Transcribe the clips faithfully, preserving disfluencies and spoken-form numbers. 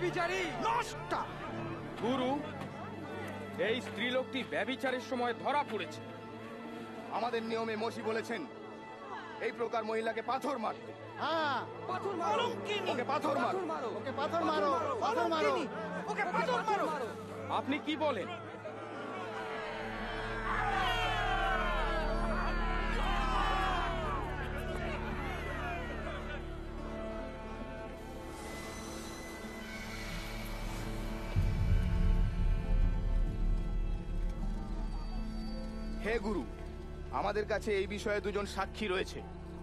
ব্যভিচারী নষ্ট। গুরু, এই স্ত্রীলোকটি ব্যভিচারের সময় ধরা পড়েছে। আমাদের নিয়মে মসি বলেছেন এই প্রকার মহিলাকে পাথর মারতে। হ্যাঁ, পাথর মারো, ওকে পাথর মারো, ওকে পাথর মারো, পাথর মারো, ওকে পাথর মারো। আপনি কি বলেন? হে গুরু, আমাদের কাছে এই বিষয়ে দুজন সাক্ষী রয়েছে।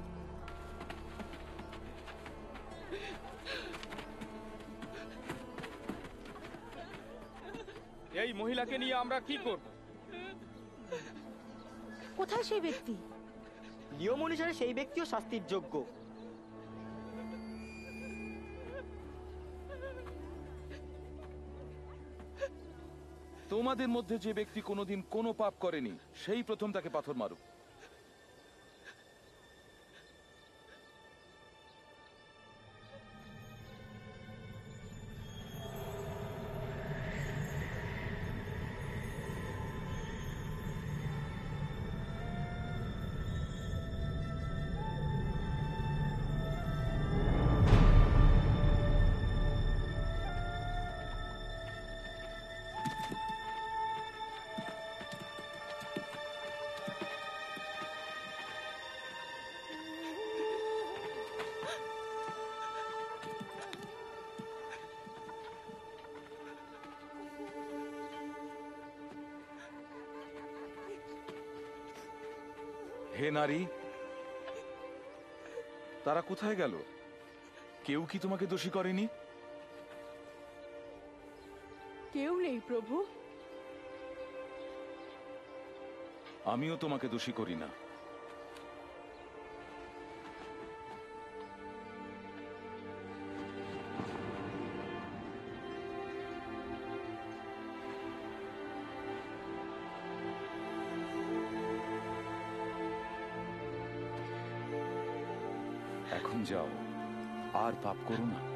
এই মহিলাকে নিয়ে আমরা কি করব? কোথায় সেই ব্যক্তি? নিয়ম অনুসারে সেই ব্যক্তিও শাস্তির যোগ্য। তোমাদের মধ্যে যে ব্যক্তি কোনোদিন কোনো পাপ করেনি সেই প্রথম তাকে পাথর মারুক। হে নারী, তারা কোথায় গেল? কেউ কি তোমাকে দোষী করেনি? কেউ নেই প্রভু। আমিও তোমাকে দোষী করি না। এখন যাও, আর পাপ করো না।